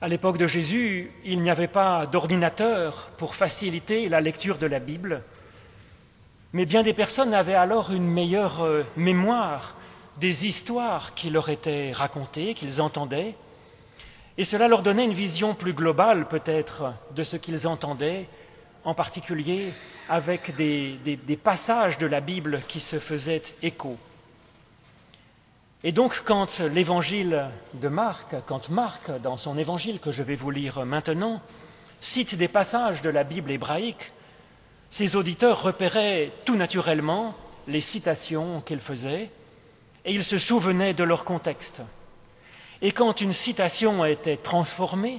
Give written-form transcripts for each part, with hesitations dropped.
À l'époque de Jésus, il n'y avait pas d'ordinateur pour faciliter la lecture de la Bible, mais bien des personnes avaient alors une meilleure mémoire des histoires qui leur étaient racontées, qu'ils entendaient, et cela leur donnait une vision plus globale peut-être de ce qu'ils entendaient, en particulier avec des passages de la Bible qui se faisaient écho. Et donc quand l'évangile de Marc, quand Marc, dans son évangile que je vais vous lire maintenant, cite des passages de la Bible hébraïque, ses auditeurs repéraient tout naturellement les citations qu'il faisait et ils se souvenaient de leur contexte. Et quand une citation était transformée,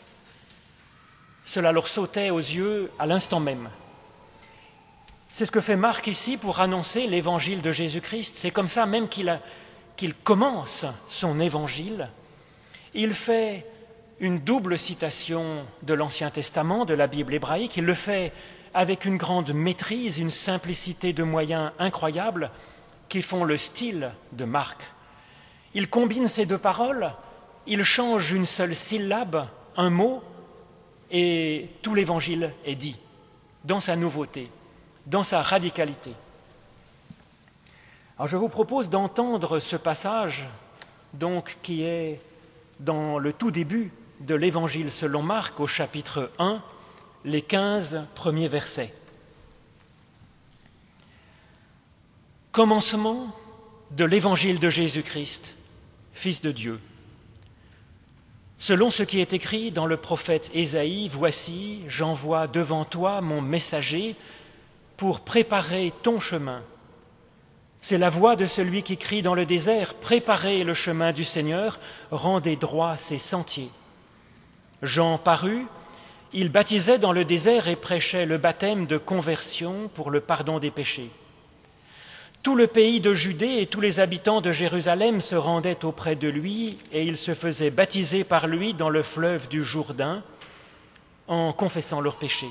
cela leur sautait aux yeux à l'instant même. C'est ce que fait Marc ici pour annoncer l'évangile de Jésus-Christ. C'est comme ça même qu'il commence son évangile. Il fait une double citation de l'Ancien Testament, de la Bible hébraïque. Il le fait avec une grande maîtrise, une simplicité de moyens incroyables qui font le style de Marc. Il combine ces deux paroles, il change une seule syllabe, un mot, et tout l'évangile est dit, dans sa nouveauté, dans sa radicalité. Alors je vous propose d'entendre ce passage, donc, qui est dans le tout début de l'Évangile selon Marc, au chapitre 1, les 15 premiers versets. Commencement de l'Évangile de Jésus-Christ, Fils de Dieu. Selon ce qui est écrit dans le prophète Ésaïe, « Voici, j'envoie devant toi mon messager pour préparer ton chemin. C'est la voix de celui qui crie dans le désert, préparez le chemin du Seigneur, rendez droits ses sentiers. » Jean parut, il baptisait dans le désert et prêchait le baptême de conversion pour le pardon des péchés. Tout le pays de Judée et tous les habitants de Jérusalem se rendaient auprès de lui et ils se faisaient baptiser par lui dans le fleuve du Jourdain en confessant leurs péchés.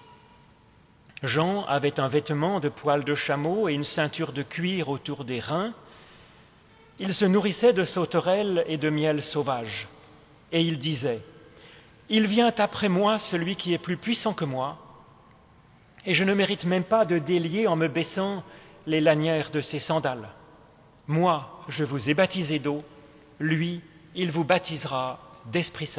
Jean avait un vêtement de poil de chameau et une ceinture de cuir autour des reins. Il se nourrissait de sauterelles et de miel sauvage. Et il disait, « Il vient après moi celui qui est plus puissant que moi, et je ne mérite même pas de délier en me baissant les lanières de ses sandales. Moi, je vous ai baptisé d'eau, lui, il vous baptisera d'Esprit Saint. »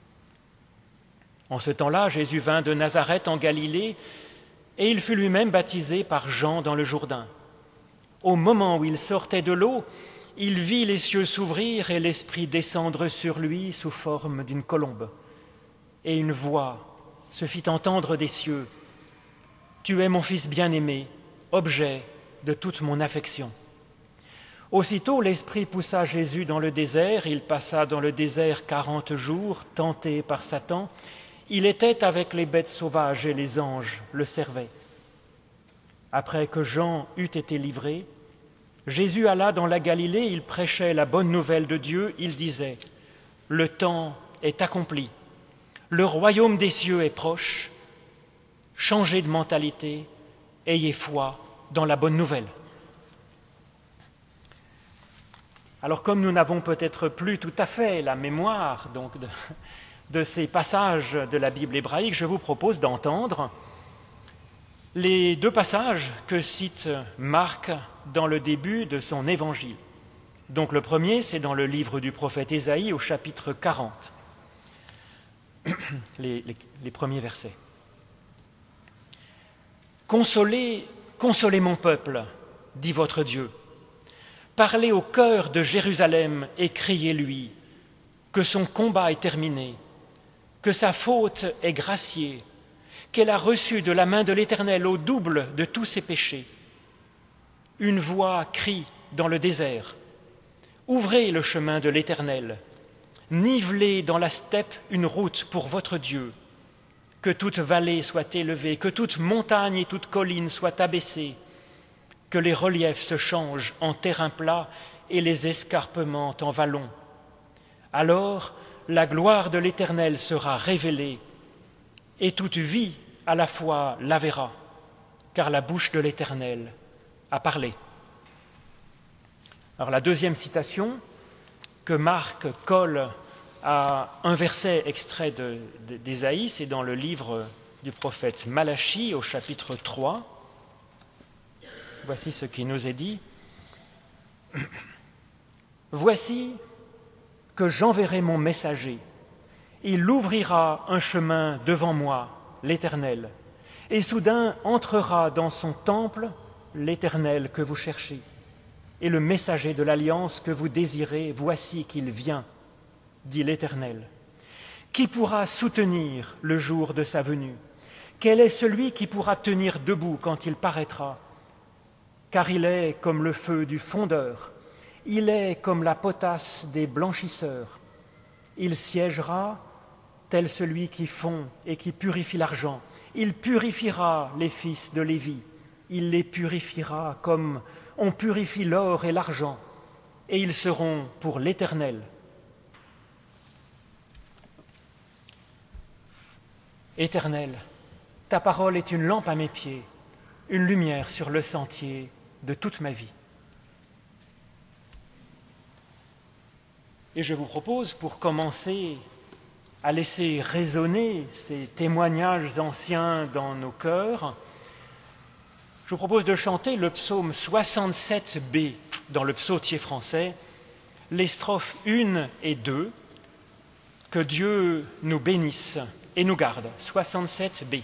En ce temps-là, Jésus vint de Nazareth en Galilée, et il fut lui-même baptisé par Jean dans le Jourdain. Au moment où il sortait de l'eau, il vit les cieux s'ouvrir et l'Esprit descendre sur lui sous forme d'une colombe. Et une voix se fit entendre des cieux. « Tu es mon Fils bien-aimé, objet de toute mon affection. » Aussitôt, l'Esprit poussa Jésus dans le désert. Il passa dans le désert 40 jours, tenté par Satan. Il était avec les bêtes sauvages et les anges le servaient. Après que Jean eut été livré, Jésus alla dans la Galilée, il prêchait la bonne nouvelle de Dieu, il disait « Le temps est accompli, le royaume des cieux est proche, changez de mentalité, ayez foi dans la bonne nouvelle. » Alors comme nous n'avons peut-être plus tout à fait la mémoire donc, de ces passages de la Bible hébraïque, je vous propose d'entendre les deux passages que cite Marc dans le début de son évangile. Donc le premier, c'est dans le livre du prophète Ésaïe au chapitre 40, les premiers versets. « Consolez, consolez mon peuple, dit votre Dieu. Parlez au cœur de Jérusalem et criez-lui que son combat est terminé, que sa faute est graciée, qu'elle a reçu de la main de l'Éternel au double de tous ses péchés. Une voix crie dans le désert, « Ouvrez le chemin de l'Éternel, nivelez dans la steppe une route pour votre Dieu, que toute vallée soit élevée, que toute montagne et toute colline soient abaissées, que les reliefs se changent en terrain plat et les escarpements en vallons. Alors la gloire de l'Éternel sera révélée et toute vie à la fois la verra, car la bouche de l'Éternel a parlé. » Alors la deuxième citation que Marc colle à un verset extrait d'Ésaïe, c'est dans le livre du prophète Malachie au chapitre 3. Voici ce qui nous est dit. « Voici que j'enverrai mon messager. Il ouvrira un chemin devant moi, l'Éternel, et soudain entrera dans son temple l'Éternel que vous cherchez. Et le messager de l'alliance que vous désirez, voici qu'il vient, dit l'Éternel. Qui pourra soutenir le jour de sa venue? Quel est celui qui pourra tenir debout quand il paraîtra? Car il est comme le feu du fondeur, il est comme la potasse des blanchisseurs. Il siégera tel celui qui fond et qui purifie l'argent. Il purifiera les fils de Lévi. Il les purifiera comme on purifie l'or et l'argent, et ils seront pour l'Éternel. Éternel, ta parole est une lampe à mes pieds, une lumière sur le sentier de toute ma vie. Et je vous propose, pour commencer à laisser résonner ces témoignages anciens dans nos cœurs, je vous propose de chanter le psaume 67b dans le psautier français, les strophes 1 et 2, que Dieu nous bénisse et nous garde. 67b.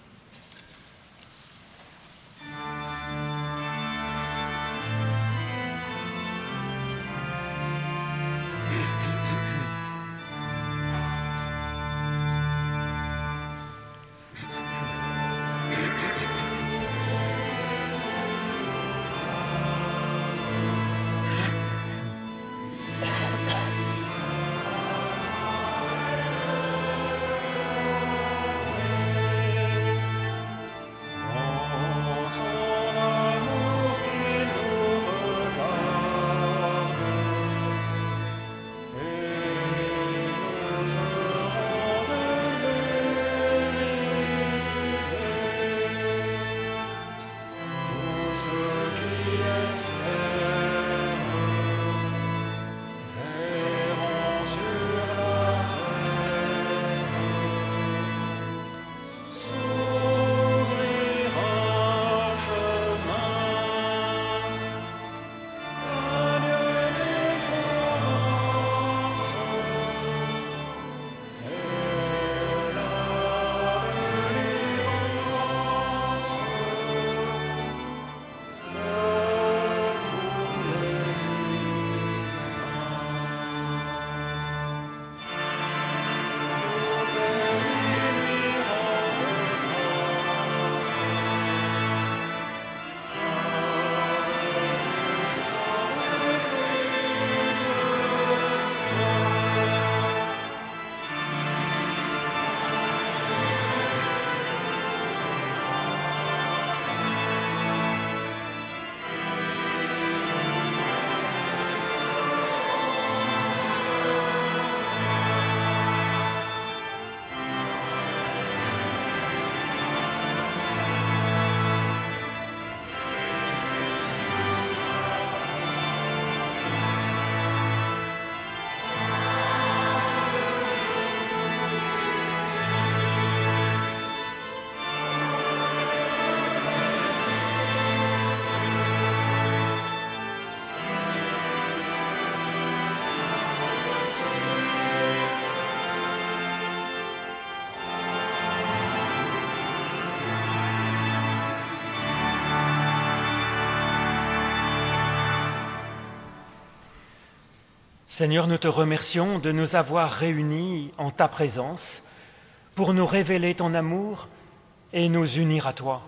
Seigneur, nous te remercions de nous avoir réunis en ta présence pour nous révéler ton amour et nous unir à toi.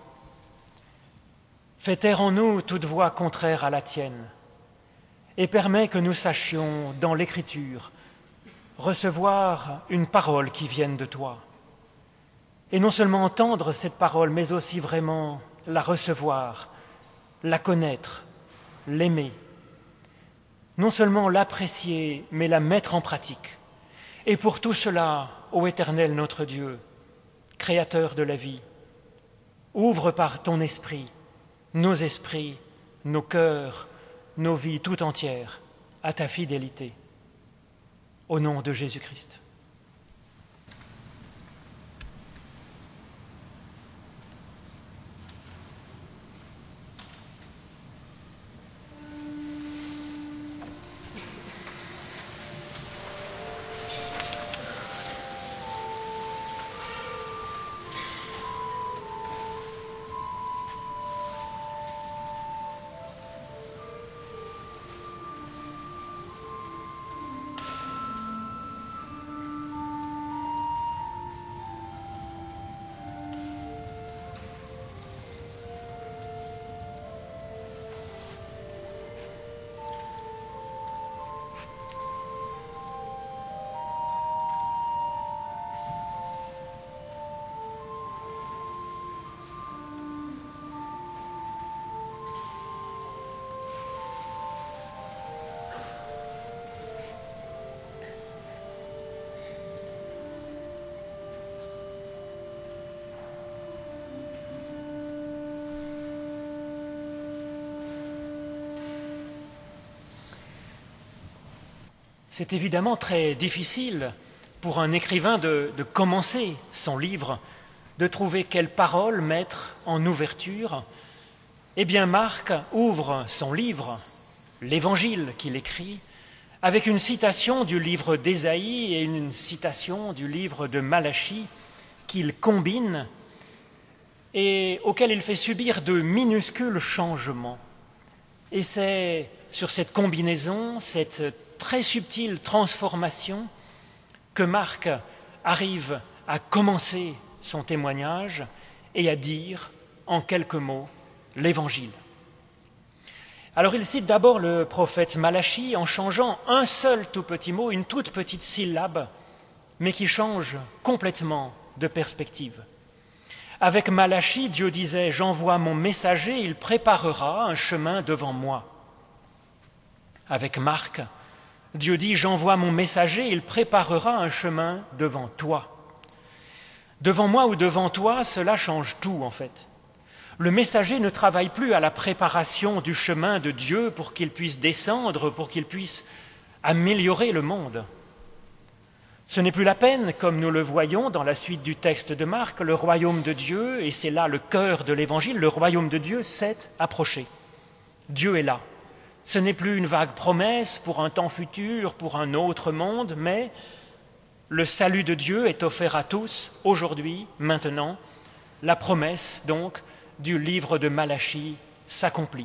Fais taire en nous toute voix contraire à la tienne et permets que nous sachions, dans l'Écriture, recevoir une parole qui vienne de toi. Et non seulement entendre cette parole, mais aussi vraiment la recevoir, la connaître, l'aimer. Non seulement l'apprécier, mais la mettre en pratique. Et pour tout cela, ô Éternel notre Dieu, Créateur de la vie, ouvre par ton esprit nos esprits, nos cœurs, nos vies tout entières à ta fidélité. au nom de Jésus-Christ. C'est évidemment très difficile pour un écrivain de commencer son livre, de trouver quelles paroles mettre en ouverture. Eh bien, Marc ouvre son livre, l'Évangile qu'il écrit, avec une citation du livre d'Ésaïe et une citation du livre de Malachie qu'il combine et auquel il fait subir de minuscules changements. Et c'est sur cette combinaison, cette très subtile transformation que Marc arrive à commencer son témoignage et à dire en quelques mots l'Évangile. Alors il cite d'abord le prophète Malachie en changeant un seul tout petit mot, une toute petite syllabe, mais qui change complètement de perspective. Avec Malachie, Dieu disait « J'envoie mon messager, il préparera un chemin devant moi ». Avec Marc, Dieu dit « J'envoie mon messager, il préparera un chemin devant toi ». Devant moi ou devant toi, cela change tout en fait. Le messager ne travaille plus à la préparation du chemin de Dieu pour qu'il puisse descendre, pour qu'il puisse améliorer le monde. Ce n'est plus la peine, comme nous le voyons dans la suite du texte de Marc, le royaume de Dieu, et c'est là le cœur de l'Évangile, le royaume de Dieu s'est approché. Dieu est là. Ce n'est plus une vague promesse pour un temps futur, pour un autre monde, mais le salut de Dieu est offert à tous, aujourd'hui, maintenant. La promesse, donc, du livre de Malachie s'accomplit.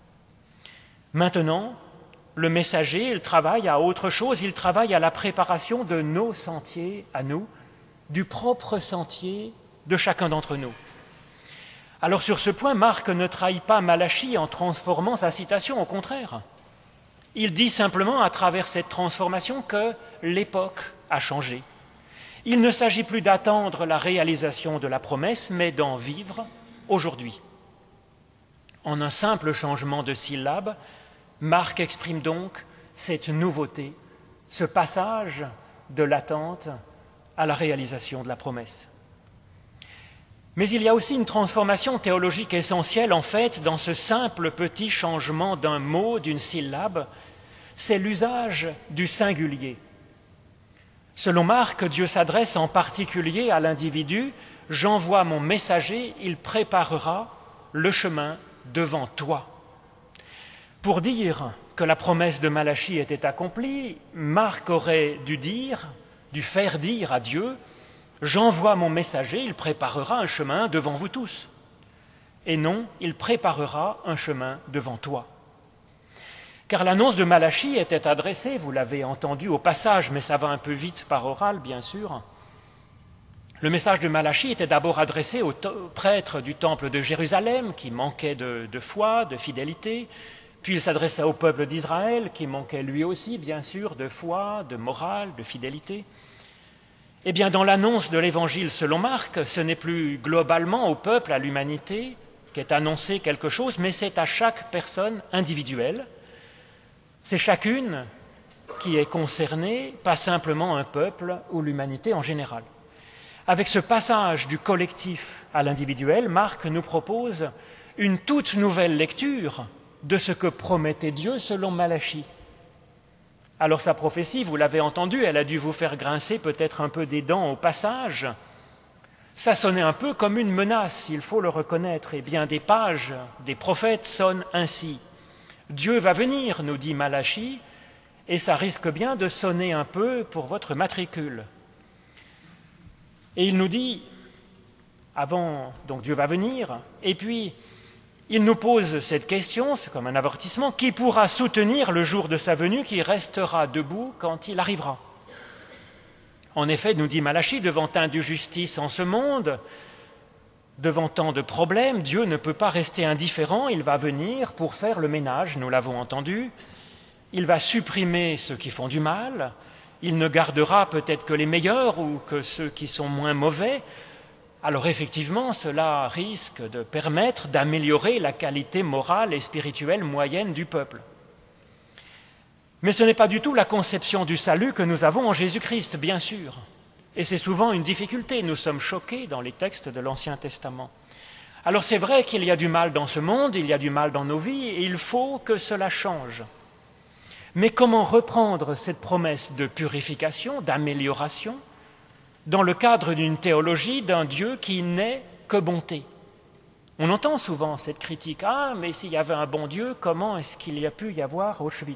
Maintenant, le messager, il travaille à autre chose, il travaille à la préparation de nos sentiers à nous, du propre sentier de chacun d'entre nous. Alors sur ce point, Marc ne trahit pas Malachie en transformant sa citation, au contraire. Il dit simplement à travers cette transformation que l'époque a changé. Il ne s'agit plus d'attendre la réalisation de la promesse, mais d'en vivre aujourd'hui. En un simple changement de syllabe, Marc exprime donc cette nouveauté, ce passage de l'attente à la réalisation de la promesse. Mais il y a aussi une transformation théologique essentielle en fait dans ce simple petit changement d'un mot, d'une syllabe, c'est l'usage du singulier. Selon Marc, Dieu s'adresse en particulier à l'individu « J'envoie mon messager, il préparera le chemin devant toi ». Pour dire que la promesse de Malachie était accomplie, Marc aurait dû faire dire à Dieu « J'envoie mon messager, il préparera un chemin devant vous tous ». Et non, il préparera un chemin devant toi. Car l'annonce de Malachie était adressée, vous l'avez entendu au passage, mais ça va un peu vite par oral, bien sûr. Le message de Malachie était d'abord adressé aux prêtres du temple de Jérusalem qui manquaient de foi, de fidélité, puis il s'adressait au peuple d'Israël qui manquait lui aussi, bien sûr, de foi, de morale, de fidélité. Eh bien, dans l'annonce de l'Évangile selon Marc, ce n'est plus globalement au peuple, à l'humanité, qu'est annoncé quelque chose, mais c'est à chaque personne individuelle. C'est chacune qui est concernée, pas simplement un peuple ou l'humanité en général. Avec ce passage du collectif à l'individuel, Marc nous propose une toute nouvelle lecture de ce que promettait Dieu selon Malachie. Alors sa prophétie, vous l'avez entendue, elle a dû vous faire grincer peut-être un peu des dents au passage. Ça sonnait un peu comme une menace, il faut le reconnaître, et bien des pages des prophètes sonnent ainsi. Dieu va venir, nous dit Malachie, et ça risque bien de sonner un peu pour votre matricule. Et il nous dit, avant, donc Dieu va venir, et puis il nous pose cette question, c'est comme un avertissement, qui pourra soutenir le jour de sa venue, qui restera debout quand il arrivera? En effet, nous dit Malachie, devant tant de justice en ce monde, devant tant de problèmes, Dieu ne peut pas rester indifférent, il va venir pour faire le ménage, nous l'avons entendu, il va supprimer ceux qui font du mal, il ne gardera peut-être que les meilleurs ou que ceux qui sont moins mauvais. Alors effectivement, cela risque de permettre d'améliorer la qualité morale et spirituelle moyenne du peuple. Mais ce n'est pas du tout la conception du salut que nous avons en Jésus-Christ, bien sûr. Et c'est souvent une difficulté, nous sommes choqués dans les textes de l'Ancien Testament. Alors c'est vrai qu'il y a du mal dans ce monde, il y a du mal dans nos vies, et il faut que cela change. Mais comment reprendre cette promesse de purification, d'amélioration, dans le cadre d'une théologie d'un Dieu qui n'est que bonté? On entend souvent cette critique, « Ah, mais s'il y avait un bon Dieu, comment est-ce qu'il y a pu y avoir Auschwitz ?»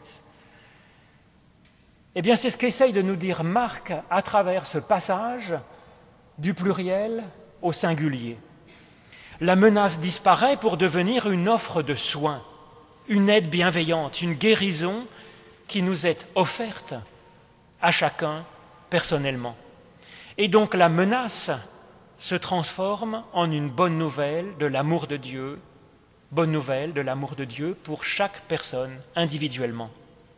Eh bien, c'est ce qu'essaye de nous dire Marc à travers ce passage du pluriel au singulier. La menace disparaît pour devenir une offre de soins, une aide bienveillante, une guérison qui nous est offerte à chacun personnellement. Et donc la menace se transforme en une bonne nouvelle de l'amour de Dieu, bonne nouvelle de l'amour de Dieu pour chaque personne individuellement.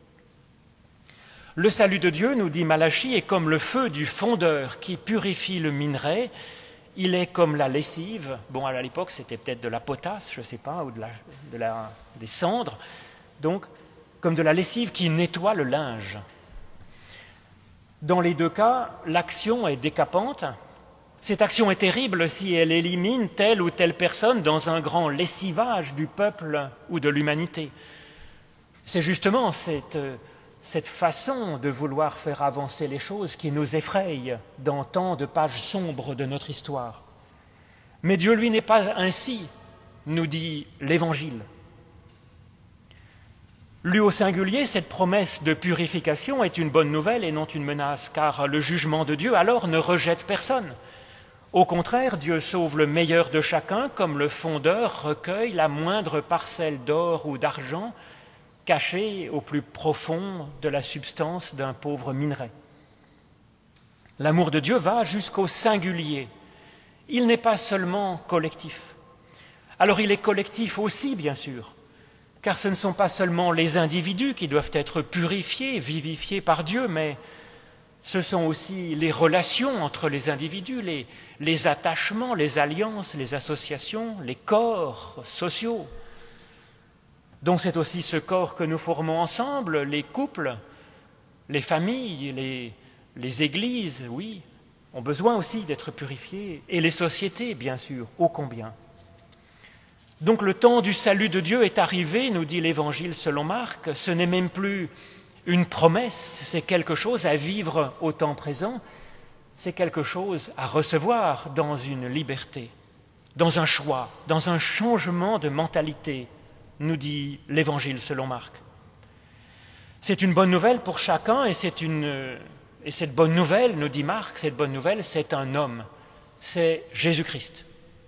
Le salut de Dieu, nous dit Malachie, est comme le feu du fondeur qui purifie le minerai. Il est comme la lessive. Bon, à l'époque, c'était peut-être de la potasse, je ne sais pas, ou des cendres. Donc, comme de la lessive qui nettoie le linge. Dans les deux cas, l'action est décapante. Cette action est terrible si elle élimine telle ou telle personne dans un grand lessivage du peuple ou de l'humanité. C'est justement cette façon de vouloir faire avancer les choses qui nous effraie dans tant de pages sombres de notre histoire. Mais Dieu, lui, n'est pas ainsi, nous dit l'Évangile. Lu au singulier, cette promesse de purification est une bonne nouvelle et non une menace, car le jugement de Dieu alors ne rejette personne. Au contraire, Dieu sauve le meilleur de chacun, comme le fondeur recueille la moindre parcelle d'or ou d'argent cachée au plus profond de la substance d'un pauvre minerai. L'amour de Dieu va jusqu'au singulier. Il n'est pas seulement collectif. Alors il est collectif aussi, bien sûr, car ce ne sont pas seulement les individus qui doivent être purifiés, vivifiés par Dieu, mais ce sont aussi les relations entre les individus, les attachements, les alliances, les associations, les corps sociaux. Donc c'est aussi ce corps que nous formons ensemble, les couples, les familles, les églises, oui, ont besoin aussi d'être purifiés, et les sociétés, bien sûr, ô combien. Donc le temps du salut de Dieu est arrivé, nous dit l'Évangile selon Marc, ce n'est même plus une promesse, c'est quelque chose à vivre au temps présent, c'est quelque chose à recevoir dans une liberté, dans un choix, dans un changement de mentalité, nous dit l'Évangile selon Marc. C'est une bonne nouvelle pour chacun et cette bonne nouvelle, nous dit Marc, cette bonne nouvelle, c'est un homme, c'est Jésus-Christ.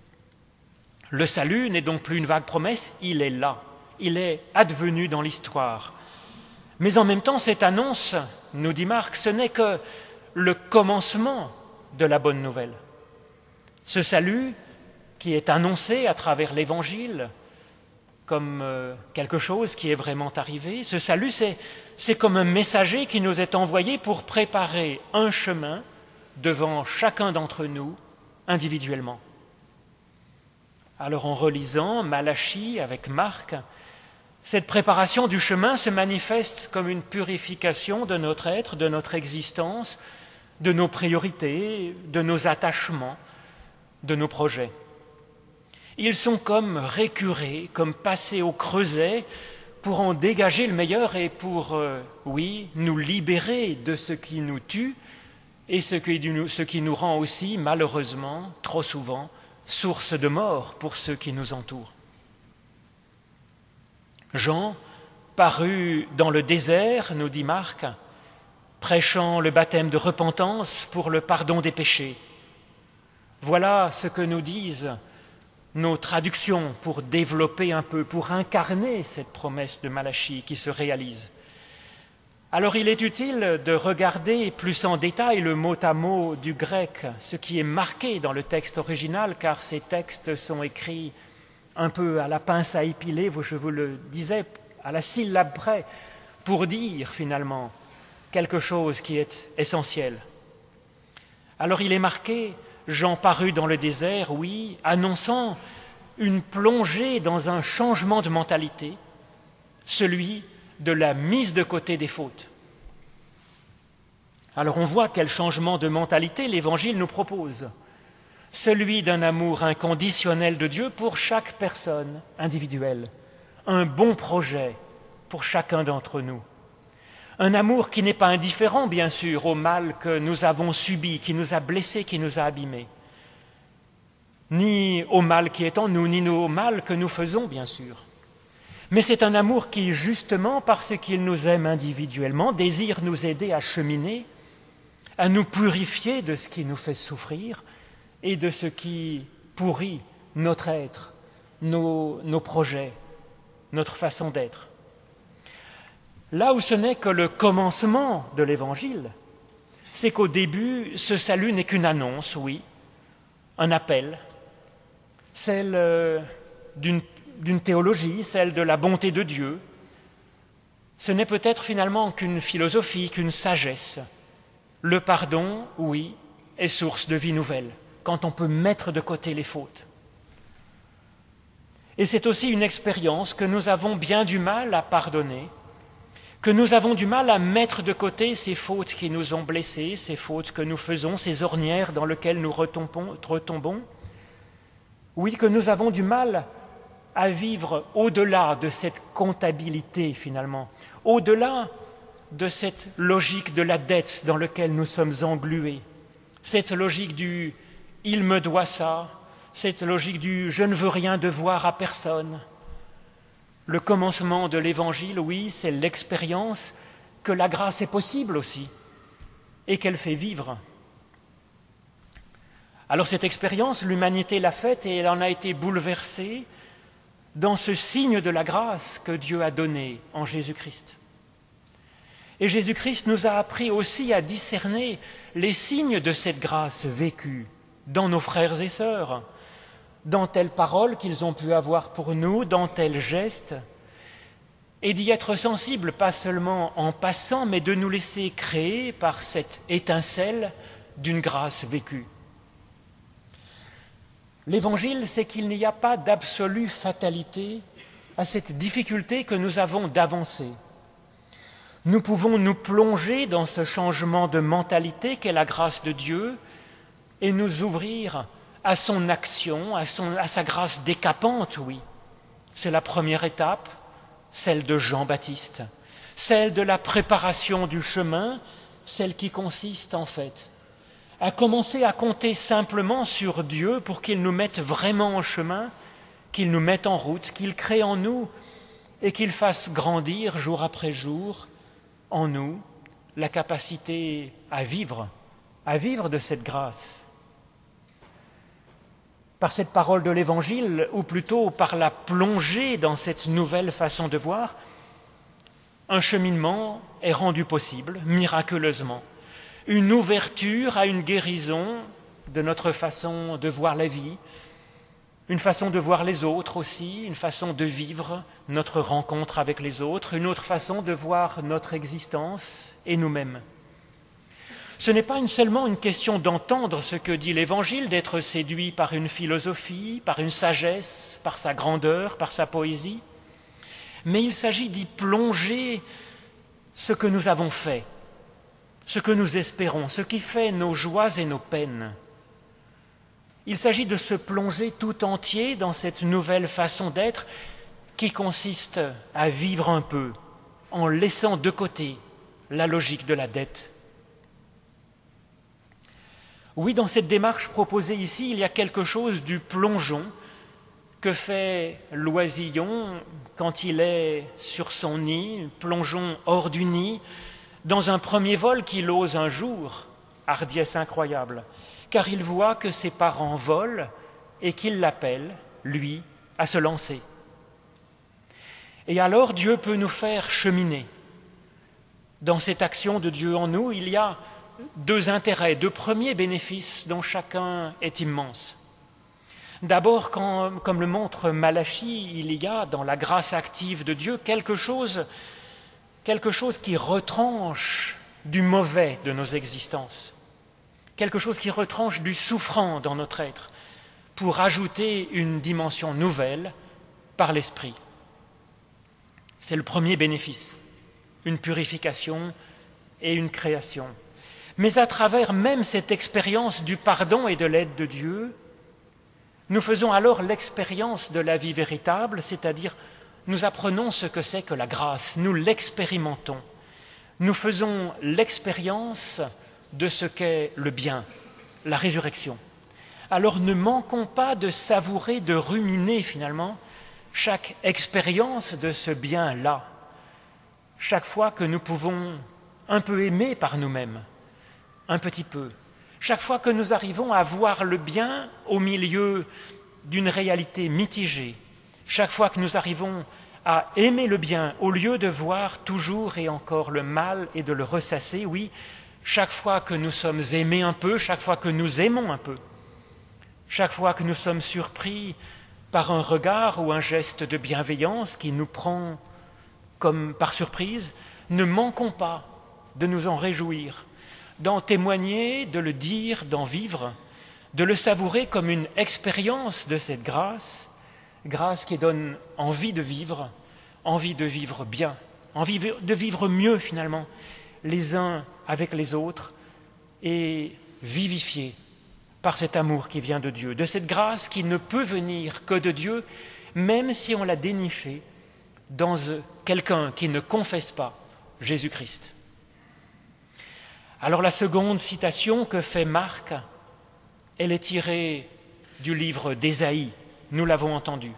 Le salut n'est donc plus une vague promesse, il est là, il est advenu dans l'histoire. Mais en même temps, cette annonce, nous dit Marc, ce n'est que le commencement de la bonne nouvelle. Ce salut qui est annoncé à travers l'Évangile comme quelque chose qui est vraiment arrivé, ce salut, c'est comme un messager qui nous est envoyé pour préparer un chemin devant chacun d'entre nous individuellement. Alors en relisant Malachie avec Marc, cette préparation du chemin se manifeste comme une purification de notre être, de notre existence, de nos priorités, de nos attachements, de nos projets. Ils sont comme récurés, comme passés au creuset pour en dégager le meilleur et pour, nous libérer de ce qui nous tue et ce qui nous rend aussi, malheureusement, trop souvent, source de mort pour ceux qui nous entourent. Jean parut dans le désert, nous dit Marc, prêchant le baptême de repentance pour le pardon des péchés. Voilà ce que nous disent nos traductions pour développer un peu, pour incarner cette promesse de Malachie qui se réalise. Alors il est utile de regarder plus en détail le mot à mot du grec, ce qui est marqué dans le texte original, car ces textes sont écrits un peu à la pince à épiler, je vous le disais, à la syllabe près, pour dire finalement quelque chose qui est essentiel. Alors il est marqué « Jean parut dans le désert », oui, annonçant une plongée dans un changement de mentalité, celui de la mise de côté des fautes. Alors on voit quel changement de mentalité l'Évangile nous propose. Celui d'un amour inconditionnel de Dieu pour chaque personne individuelle, un bon projet pour chacun d'entre nous. Un amour qui n'est pas indifférent, bien sûr, au mal que nous avons subi, qui nous a blessés, qui nous a abîmés, ni au mal qui est en nous, ni au mal que nous faisons, bien sûr. Mais c'est un amour qui, justement, parce qu'il nous aime individuellement, désire nous aider à cheminer, à nous purifier de ce qui nous fait souffrir et de ce qui pourrit notre être, nos projets, notre façon d'être. Là où ce n'est que le commencement de l'Évangile, c'est qu'au début, ce salut n'est qu'une annonce, oui, un appel, celle d'une théologie, celle de la bonté de Dieu. Ce n'est peut-être finalement qu'une philosophie, qu'une sagesse. Le pardon, oui, est source de vie nouvelle, quand on peut mettre de côté les fautes. Et c'est aussi une expérience que nous avons bien du mal à pardonner, que nous avons du mal à mettre de côté ces fautes qui nous ont blessés, ces fautes que nous faisons, ces ornières dans lesquelles nous retombons. Oui, que nous avons du mal à vivre au-delà de cette comptabilité finalement, au-delà de cette logique de la dette dans laquelle nous sommes englués, cette logique du « il me doit ça », cette logique du « je ne veux rien devoir à personne ». Le commencement de l'Évangile, oui, c'est l'expérience que la grâce est possible aussi et qu'elle fait vivre. Alors cette expérience, l'humanité l'a faite et elle en a été bouleversée dans ce signe de la grâce que Dieu a donné en Jésus-Christ. Et Jésus-Christ nous a appris aussi à discerner les signes de cette grâce vécue dans nos frères et sœurs, dans telles paroles qu'ils ont pu avoir pour nous, dans tels gestes, et d'y être sensible, pas seulement en passant, mais de nous laisser créer par cette étincelle d'une grâce vécue. L'Évangile, c'est qu'il n'y a pas d'absolue fatalité à cette difficulté que nous avons d'avancer. Nous pouvons nous plonger dans ce changement de mentalité qu'est la grâce de Dieu et nous ouvrir à son action, à sa grâce décapante, oui. C'est la première étape, celle de Jean-Baptiste, celle de la préparation du chemin, celle qui consiste en fait à commencer à compter simplement sur Dieu pour qu'il nous mette vraiment en chemin, qu'il nous mette en route, qu'il crée en nous et qu'il fasse grandir jour après jour en nous la capacité à vivre de cette grâce. Par cette parole de l'Évangile, ou plutôt par la plongée dans cette nouvelle façon de voir, un cheminement est rendu possible, miraculeusement. Une ouverture à une guérison de notre façon de voir la vie, une façon de voir les autres aussi, une façon de vivre notre rencontre avec les autres, une autre façon de voir notre existence et nous-mêmes. Ce n'est pas seulement une question d'entendre ce que dit l'Évangile, d'être séduit par une philosophie, par une sagesse, par sa grandeur, par sa poésie, mais il s'agit d'y plonger ce que nous avons fait, ce que nous espérons, ce qui fait nos joies et nos peines. Il s'agit de se plonger tout entier dans cette nouvelle façon d'être qui consiste à vivre un peu en laissant de côté la logique de la dette. Oui, dans cette démarche proposée ici, il y a quelque chose du plongeon que fait l'oisillon quand il est sur son nid, plongeon hors du nid, dans un premier vol qu'il ose un jour, hardiesse incroyable, car il voit que ses parents volent et qu'il l'appelle, lui, à se lancer. Et alors Dieu peut nous faire cheminer. Dans cette action de Dieu en nous, il y a deux intérêts, deux premiers bénéfices dont chacun est immense. D'abord, comme le montre Malachie, il y a dans la grâce active de Dieu quelque chose qui retranche du mauvais de nos existences, quelque chose qui retranche du souffrant dans notre être, pour ajouter une dimension nouvelle par l'Esprit. C'est le premier bénéfice, une purification et une création. Mais à travers même cette expérience du pardon et de l'aide de Dieu, nous faisons alors l'expérience de la vie véritable, c'est-à-dire nous apprenons ce que c'est que la grâce, nous l'expérimentons. Nous faisons l'expérience de ce qu'est le bien, la résurrection. Alors ne manquons pas de savourer, de ruminer finalement chaque expérience de ce bien-là, chaque fois que nous pouvons un peu aimer par nous-mêmes, un petit peu, chaque fois que nous arrivons à voir le bien au milieu d'une réalité mitigée, chaque fois que nous arrivons à aimer le bien au lieu de voir toujours et encore le mal et de le ressasser, oui, chaque fois que nous sommes aimés un peu, chaque fois que nous aimons un peu, chaque fois que nous sommes surpris par un regard ou un geste de bienveillance qui nous prend comme par surprise, ne manquons pas de nous en réjouir, d'en témoigner, de le dire, d'en vivre, de le savourer comme une expérience de cette grâce, grâce qui donne envie de vivre bien, envie de vivre mieux finalement, les uns avec les autres, et vivifiés par cet amour qui vient de Dieu, de cette grâce qui ne peut venir que de Dieu, même si on l'a dénichée dans quelqu'un qui ne confesse pas Jésus-Christ. Alors la seconde citation que fait Marc, elle est tirée du livre d'Ésaïe, nous l'avons entendu.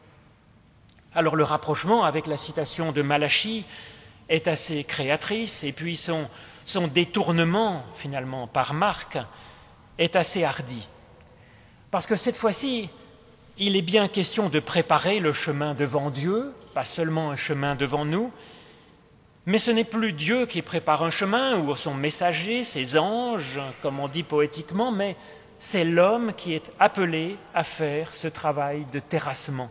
Alors le rapprochement avec la citation de Malachie est assez créatrice, et puis son détournement finalement par Marc est assez hardi. Parce que cette fois-ci, il est bien question de préparer le chemin devant Dieu, pas seulement un chemin devant nous, mais ce n'est plus Dieu qui prépare un chemin ou son messager, ses anges, comme on dit poétiquement, mais c'est l'homme qui est appelé à faire ce travail de terrassement.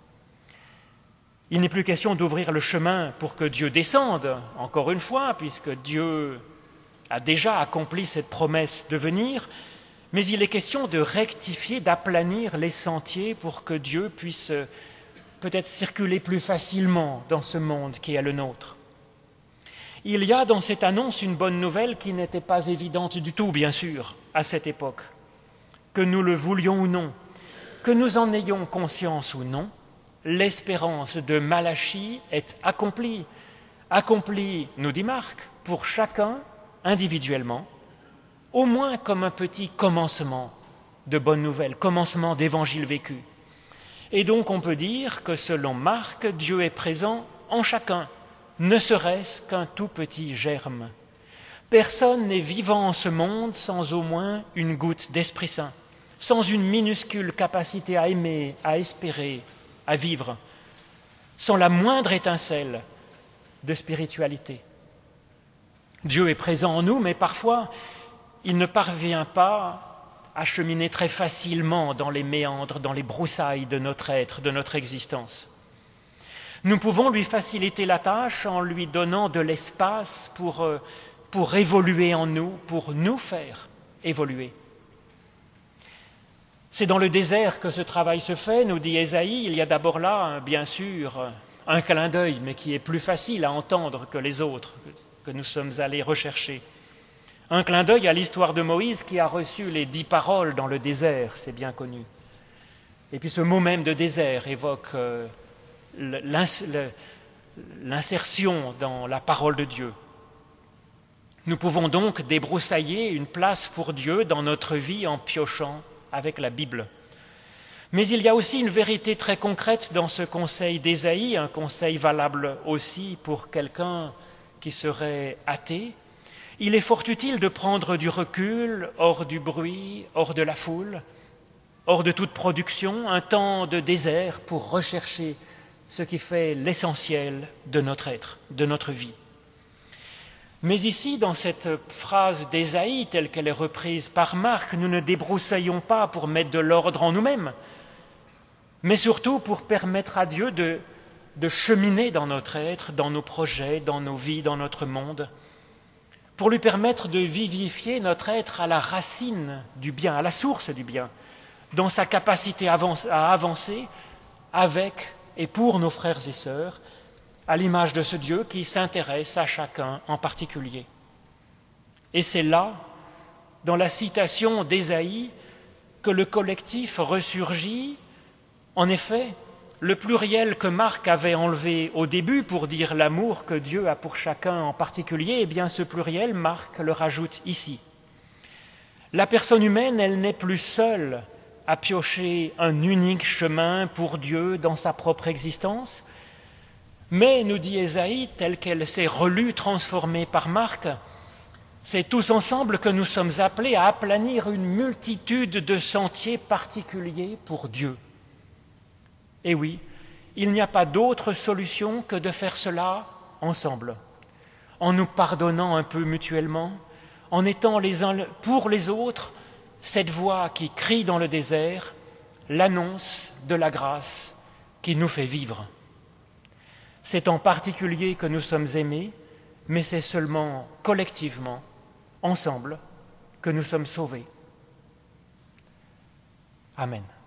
Il n'est plus question d'ouvrir le chemin pour que Dieu descende, encore une fois, puisque Dieu a déjà accompli cette promesse de venir, mais il est question de rectifier, d'aplanir les sentiers pour que Dieu puisse peut-être circuler plus facilement dans ce monde qui est le nôtre. Il y a dans cette annonce une bonne nouvelle qui n'était pas évidente du tout, bien sûr, à cette époque. Que nous le voulions ou non, que nous en ayons conscience ou non, l'espérance de Malachie est accomplie. Accomplie, nous dit Marc, pour chacun individuellement, au moins comme un petit commencement de bonne nouvelle, commencement d'évangile vécu. Et donc on peut dire que selon Marc, Dieu est présent en chacun, ne serait-ce qu'un tout petit germe. Personne n'est vivant en ce monde sans au moins une goutte d'Esprit Saint, sans une minuscule capacité à aimer, à espérer, à vivre, sans la moindre étincelle de spiritualité. Dieu est présent en nous, mais parfois, il ne parvient pas à cheminer très facilement dans les méandres, dans les broussailles de notre être, de notre existence. Nous pouvons lui faciliter la tâche en lui donnant de l'espace pour évoluer en nous, pour nous faire évoluer. C'est dans le désert que ce travail se fait, nous dit Ésaïe. Il y a d'abord là, bien sûr, un clin d'œil, mais qui est plus facile à entendre que les autres, que nous sommes allés rechercher. Un clin d'œil à l'histoire de Moïse qui a reçu les 10 paroles dans le désert, c'est bien connu. Et puis ce mot même de désert évoque l'insertion dans la parole de Dieu. Nous pouvons donc débroussailler une place pour Dieu dans notre vie en piochant avec la Bible. Mais il y a aussi une vérité très concrète dans ce conseil d'Ésaïe, un conseil valable aussi pour quelqu'un qui serait athée. Il est fort utile de prendre du recul, hors du bruit, hors de la foule, hors de toute production, un temps de désert pour rechercher ce qui fait l'essentiel de notre être, de notre vie. Mais ici, dans cette phrase d'Ésaïe, telle qu'elle est reprise par Marc, nous ne débroussaillons pas pour mettre de l'ordre en nous-mêmes, mais surtout pour permettre à Dieu de cheminer dans notre être, dans nos projets, dans nos vies, dans notre monde, pour lui permettre de vivifier notre être à la racine du bien, à la source du bien, dans sa capacité à avancer avec et pour nos frères et sœurs, à l'image de ce Dieu qui s'intéresse à chacun en particulier. Et c'est là, dans la citation d'Ésaïe, que le collectif ressurgit. En effet, le pluriel que Marc avait enlevé au début pour dire l'amour que Dieu a pour chacun en particulier, eh bien ce pluriel, Marc le rajoute ici. La personne humaine, elle n'est plus seule à piocher un unique chemin pour Dieu dans sa propre existence, mais, nous dit Ésaïe, telle qu'elle s'est relue, transformée par Marc, c'est tous ensemble que nous sommes appelés à aplanir une multitude de sentiers particuliers pour Dieu. Et oui, il n'y a pas d'autre solution que de faire cela ensemble, en nous pardonnant un peu mutuellement, en étant les uns pour les autres cette voix qui crie dans le désert, l'annonce de la grâce qui nous fait vivre. C'est en particulier que nous sommes aimés, mais c'est seulement collectivement, ensemble, que nous sommes sauvés. Amen.